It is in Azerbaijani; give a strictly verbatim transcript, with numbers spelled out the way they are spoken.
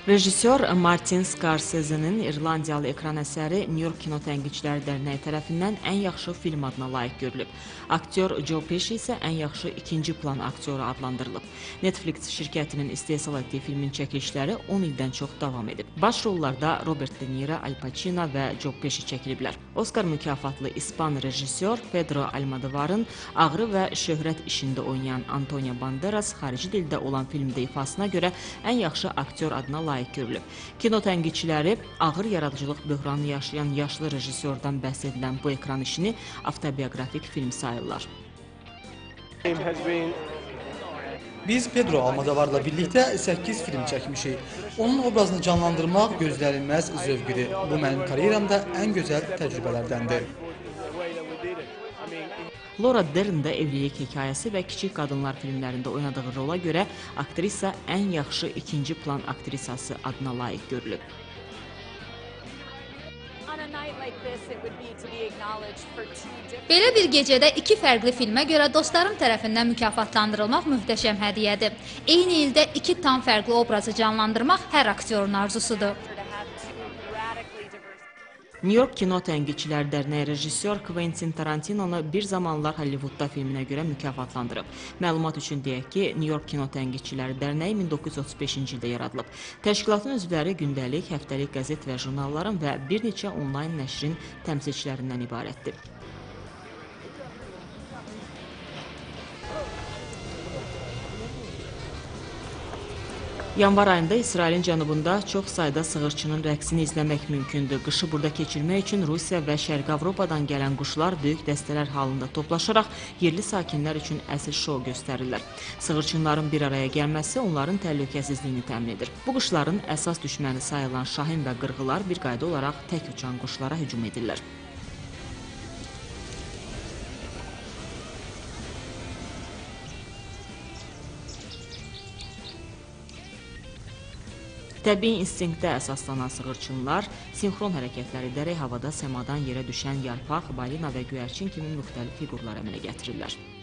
Rejissor Martin Scorsese'nin İrlandiyalı ekran əsəri New York Kino Tənqidçiləri Dərnəyi tərəfindən ən yaxşı film adına layiq görülüb. Aktyor Joe Pesci isə ən yaxşı ikinci plan aktyoru adlandırılıb. Netflix şirkətinin istehsal etdiyi filmin çəkilişləri on ildən çox davam edib. Baş rollarda Robert De Niro, Al Pacino və Joe Pesci çəkiliblər. Oscar mükafatlı İspan rejissor Pedro Almodovarın ağrı və şöhrət işində oynayan Antonio Banderas xarici dildə olan filmdə ifasına görə ən yaxşı aktyor adına layiq layiq görülüb. Kino tənqidçiləri ağır yaradıcılıq böhranı yaşayan yaşlı rejissordan bəhs edilən bu ekran işini avtobiografik film sayırlar. Biz Pedro Almodovarla birlikdə səkkiz film çəkmişik. Onun obrazını canlandırmaq gözlənilməz zövqüdür. Bu mənim karyeramda ən gözəl təcrübələrdəndir. Laura Dern də Evlilik hekayəsi və Kiçik qadınlar filmlərində oynadığı rola görə aktrisa ən yaxşı ikinci plan aktrisası adına layiq görülüb. Belə bir gecədə iki fərqli filmə görə dostlarım tərəfindən mükafatlandırılmaq möhtəşəm hədiyyədir. Eyni ildə iki tam fərqli obrazı canlandırmaq hər aktyorun arzusudur. New York Kino Tənqidçiləri Dərnəyi rejissor Quentin Tarantinonu bir zamanlar Hollywoodda filminə görə mükafatlandırıb. Məlumat üçün deyək ki, New York Kino Tənqidçiləri Dərnəyi min doqquz yüz otuz beşinci ildə yaradılıb. Təşkilatın üzvləri gündəlik, həftəlik qəzet və jurnalların və bir neçə onlayn nəşrin təmsilçilərindən ibarətdir. Yanvar ayında İsrailin cənubunda çox sayda sığırçının rəqsini izləmək mümkündür. Qışı burada keçirmək üçün Rusiya və Şərqi Avropadan gələn quşlar böyük dəstələr halında toplaşaraq yerli sakinlər üçün əsl şou göstərirlər. Sığırçınların bir araya gəlməsi onların təhlükəsizliyini təmin edir. Bu quşların əsas düşməni sayılan şahin və qırğılar bir qayda olaraq tək uçan quşlara hücum edirlər. Təbii instinktə əsaslanan sığırçınlar sinxron hərəkətlər edərək havada səmadan yerə düşən yarpaq, balina və göyərçin kimi müxtəlif fiqurlar əmələ gətirirlər.